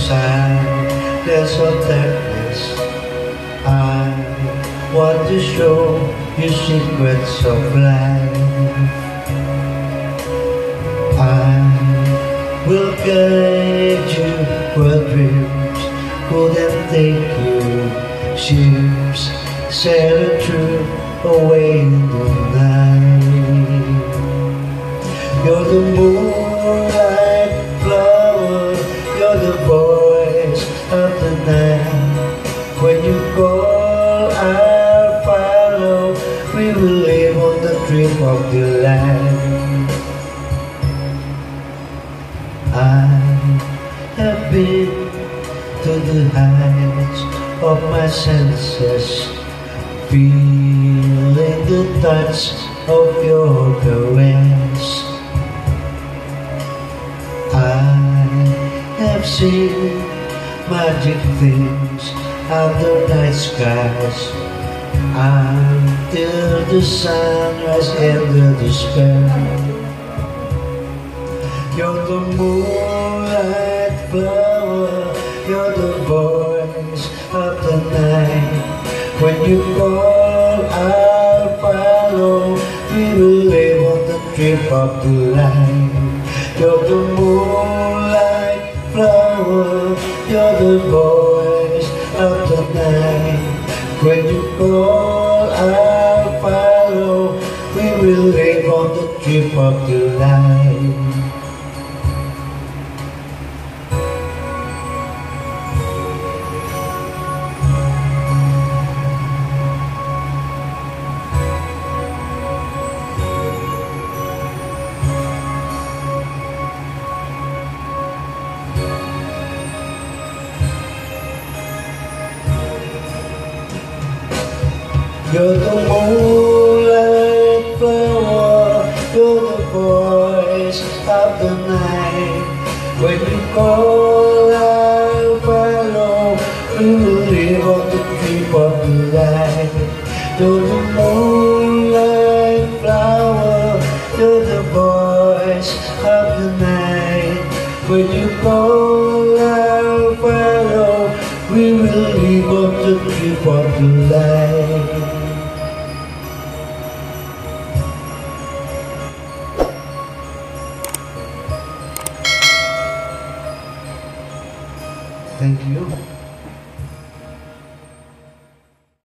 silence of darkness, I want to show you secrets of life. I will guide you where dreams couldn't take you. Ships sailing through away in the night. You're the moonlight flower, you're the voice of the night. When you call, I'll follow. We will live on the dream of the light. I have been to the heights of my senses, feeling the touch of your caress. I have seen magic things under night skies, until the sunrise ended the spell. You're the moonlight flower, you're the voice of the night. When you call, I'll follow. We will live on the trip of the light. You're the moonlight flower, you're the voice of the night. When you call, I'll follow. We will live on the trip of the light. You're the moonlight flower, you're the voice of the night. When you call, I'll follow. We will live on the trip of the light. You're the moonlight flower, you're the voice of the night. When you call, I'll follow. We will live on the trip of the light. Thank you.